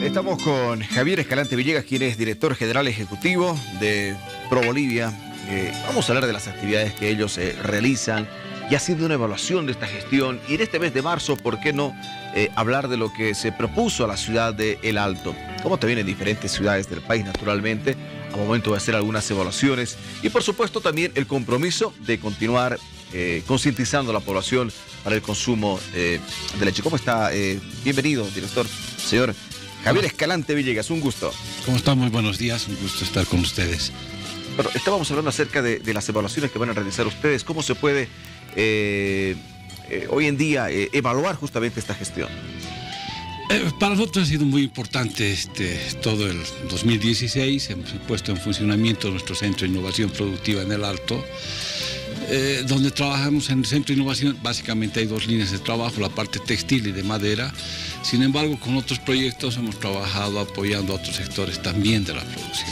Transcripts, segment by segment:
Estamos con Javier Escalante Villegas, quien es director general ejecutivo de ProBolivia. Vamos a hablar de las actividades que ellos realizan y haciendo una evaluación de esta gestión. Y en este mes de marzo, ¿por qué no hablar de lo que se propuso a la ciudad de El Alto? Como también en diferentes ciudades del país, naturalmente, a momento de hacer algunas evaluaciones. Y por supuesto también el compromiso de continuar concientizando a la población para el consumo de leche. ¿Cómo está? Bienvenido, director, señor Javier Escalante Villegas, un gusto. ¿Cómo está? Muy buenos días, un gusto estar con ustedes. Bueno, estábamos hablando acerca de las evaluaciones que van a realizar ustedes. ¿Cómo se puede hoy en día evaluar justamente esta gestión? Para nosotros ha sido muy importante todo el 2016. Hemos puesto en funcionamiento nuestro Centro de Innovación Productiva en El Alto, donde trabajamos en el Centro de Innovación. Básicamente hay dos líneas de trabajo, la parte textil y de madera. Sin embargo, con otros proyectos hemos trabajado apoyando a otros sectores también de la producción.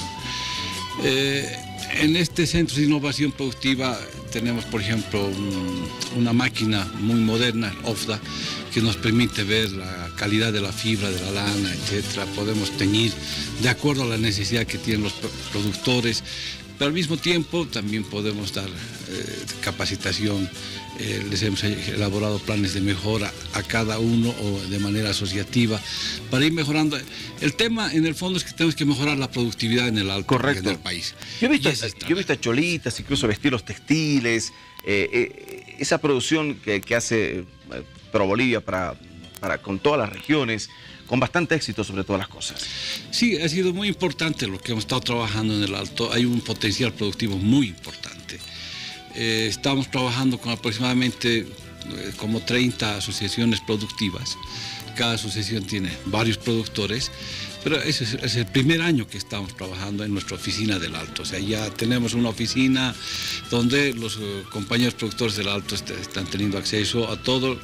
En este Centro de Innovación Productiva tenemos, por ejemplo, una máquina muy moderna, OFDA, que nos permite ver la calidad de la fibra, de la lana, etcétera. Podemos teñir de acuerdo a la necesidad que tienen los productores, pero al mismo tiempo también podemos dar capacitación. Les hemos elaborado planes de mejora a cada uno o de manera asociativa para ir mejorando. El tema en el fondo es que tenemos que mejorar la productividad en El Alto. Correcto. En el país. Yo he visto a cholitas, incluso vestidos textiles, esa producción que hace ProBolivia con todas las regiones, con bastante éxito sobre todas las cosas. Sí, ha sido muy importante lo que hemos estado trabajando en El Alto. Hay un potencial productivo muy importante. Estamos trabajando con aproximadamente como 30 asociaciones productivas. Cada asociación tiene varios productores, pero ese es el primer año que estamos trabajando en nuestra oficina del Alto. O sea, ya tenemos una oficina donde los compañeros productores del Alto están teniendo acceso a todo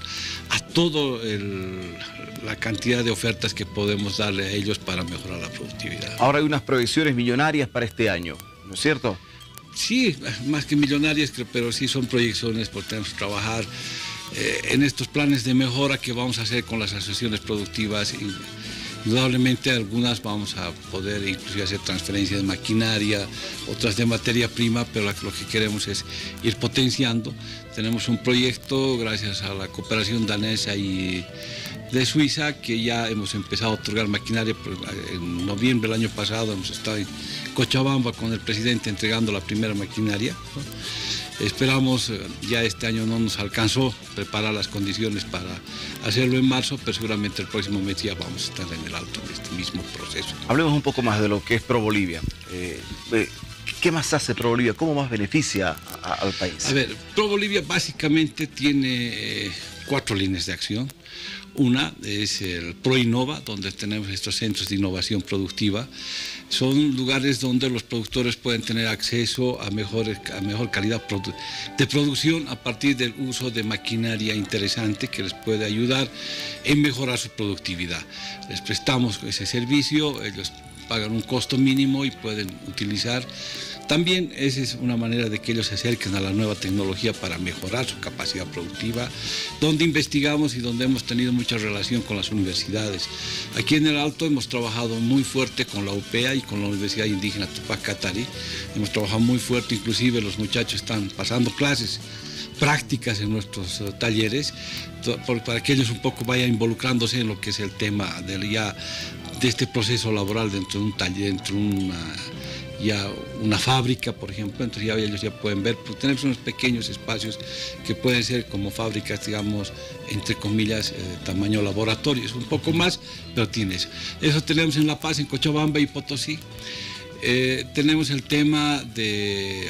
la cantidad de ofertas que podemos darle a ellos para mejorar la productividad. Ahora hay unas proyecciones millonarias para este año, ¿no es cierto? Sí, más que millonarias, pero sí son proyecciones, porque tenemos que trabajar en estos planes de mejora que vamos a hacer con las asociaciones productivas. Indudablemente algunas vamos a poder inclusive hacer transferencias de maquinaria, otras de materia prima, pero lo que queremos es ir potenciando. Tenemos un proyecto gracias a la cooperación danesa y de Suiza, que ya hemos empezado a otorgar maquinaria. En noviembre del año pasado hemos estado en Cochabamba con el presidente entregando la primera maquinaria, ¿no? Esperamos, ya este año no nos alcanzó preparar las condiciones para hacerlo en marzo, pero seguramente el próximo mes ya vamos a estar en El Alto en este mismo proceso. Hablemos un poco más de lo que es ProBolivia. ¿Qué más hace ProBolivia? ¿Cómo más beneficia al país? A ver, ProBolivia básicamente tiene 4 líneas de acción. Una es el ProInnova, donde tenemos estos centros de innovación productiva. Son lugares donde los productores pueden tener acceso a mejor calidad de producción a partir del uso de maquinaria interesante que les puede ayudar en mejorar su productividad. Les prestamos ese servicio, ellos pagan un costo mínimo y pueden utilizar. También esa es una manera de que ellos se acerquen a la nueva tecnología para mejorar su capacidad productiva, donde investigamos y donde hemos tenido mucha relación con las universidades. Aquí en El Alto hemos trabajado muy fuerte con la UPEA y con la Universidad Indígena Tupac Katari. Hemos trabajado muy fuerte, inclusive los muchachos están pasando clases prácticas en nuestros talleres, para que ellos un poco vayan involucrándose en lo que es el tema de este proceso laboral dentro de un taller, dentro de una fábrica, por ejemplo. Entonces ellos ya pueden ver, pues tenemos unos pequeños espacios que pueden ser como fábricas, digamos, entre comillas, tamaño laboratorio, es un poco más, pero tiene eso. Eso tenemos en La Paz, en Cochabamba y Potosí. Tenemos el tema del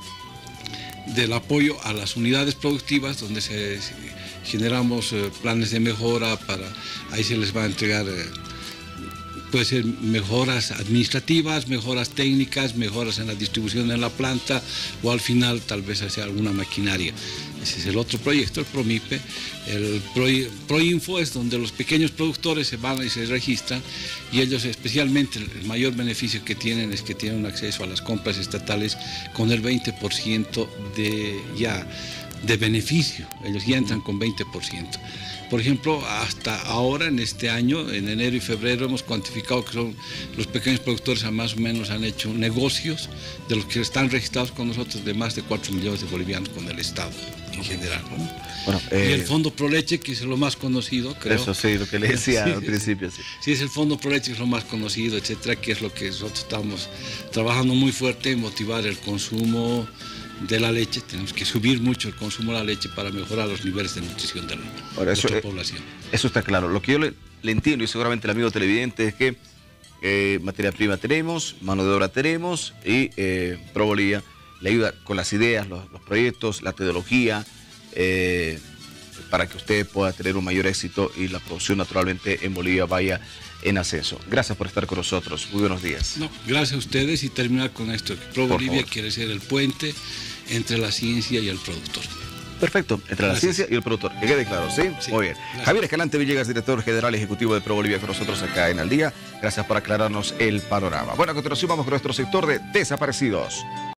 apoyo a las unidades productivas, donde generamos planes de mejora, ahí se les va a entregar. Puede ser mejoras administrativas, mejoras técnicas, mejoras en la distribución en la planta o al final tal vez hacer alguna maquinaria. Ese es el otro proyecto, el PROMIPE. El PROINFO es donde los pequeños productores se van y se registran, y ellos especialmente el mayor beneficio que tienen es que tienen acceso a las compras estatales con el 20% de beneficio. Ellos ya entran con 20%. Por ejemplo, hasta ahora, en este año, en enero y febrero, hemos cuantificado que son los pequeños productores más o menos han hecho negocios de los que están registrados con nosotros de más de 4 millones de bolivianos con el Estado en general, ¿no? Bueno, y el Fondo Proleche, que es lo más conocido, creo. Eso sí, lo que le decía al principio. Sí. Sí, es el Fondo Proleche, que es lo más conocido, etcétera, que es lo que nosotros estamos trabajando muy fuerte en motivar el consumo de la leche. Tenemos que subir mucho el consumo de la leche para mejorar los niveles de nutrición de nuestra población. Eso está claro. Lo que yo le entiendo, y seguramente el amigo televidente, es que materia prima tenemos, mano de obra tenemos, y ProBolivia le ayuda con las ideas, los proyectos, la tecnología, para que usted pueda tener un mayor éxito y la producción naturalmente en Bolivia vaya en ascenso. Gracias por estar con nosotros. Muy buenos días. No, gracias a ustedes, y terminar con esto. ProBolivia quiere ser el puente entre la ciencia y el productor. Perfecto, entre la ciencia y el productor. Que quede claro, ¿sí? Sí. Muy bien. Gracias. Javier Escalante Villegas, director general ejecutivo de ProBolivia, con nosotros acá en Al Día. Gracias por aclararnos el panorama. Bueno, a continuación vamos con nuestro sector de desaparecidos.